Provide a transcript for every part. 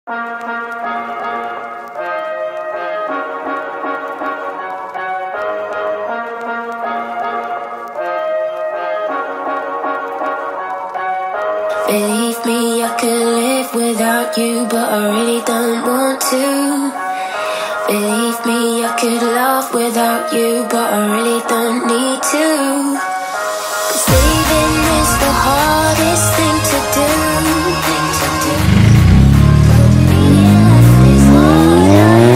Believe me, I could live without you, but I really don't want to. Believe me, I could love without you, but I really don't need to. 'Cause leaving is the hardest thing to do. But being left is harder.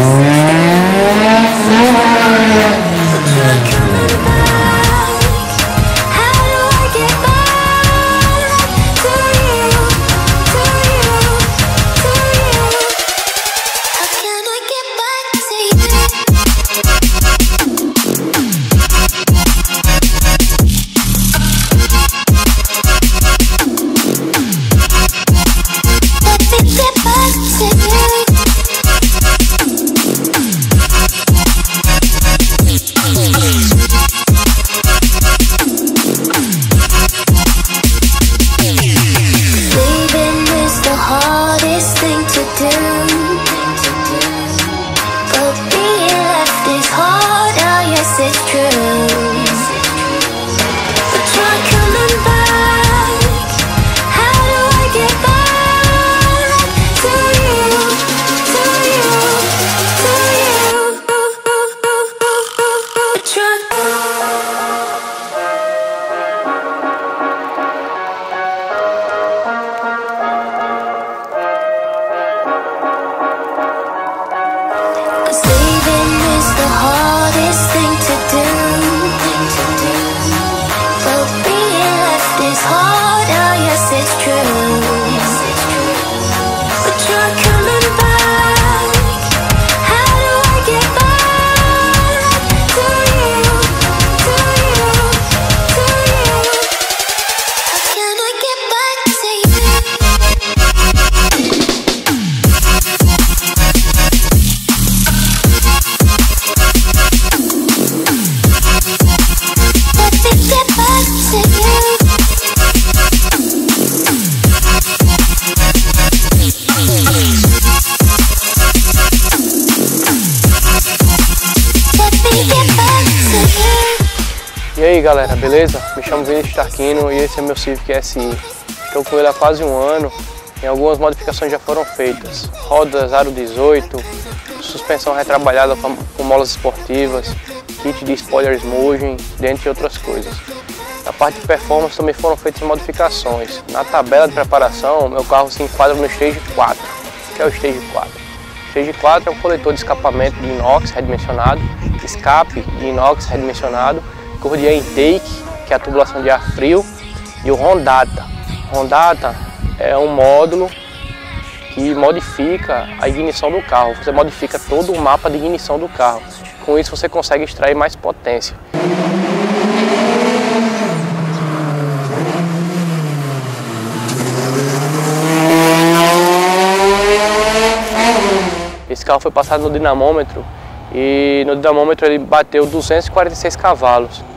But you're coming back. How do I get back to you, to you, to you? How can I get back to you? E aí galera, beleza? Me chamo Vinícius Tarquino e esse é meu Civic SI. Estou com ele há quase um ano e algumas modificações já foram feitas. Rodas Aro 18, suspensão retrabalhada com molas esportivas, kit de spoiler smoothing, dentre outras coisas. Na parte de performance também foram feitas modificações. Na tabela de preparação, meu carro se enquadra no Stage 4, que é o Stage 4. O Stage 4 é um coletor de escapamento de inox redimensionado, escape de inox redimensionado, correia intake, que é a tubulação de ar frio, e o Rondata. Rondata é um módulo que modifica a ignição do carro. Você modifica todo o mapa de ignição do carro. Com isso você consegue extrair mais potência. Esse carro foi passado no dinamômetro e no dinamômetro ele bateu 246 cavalos.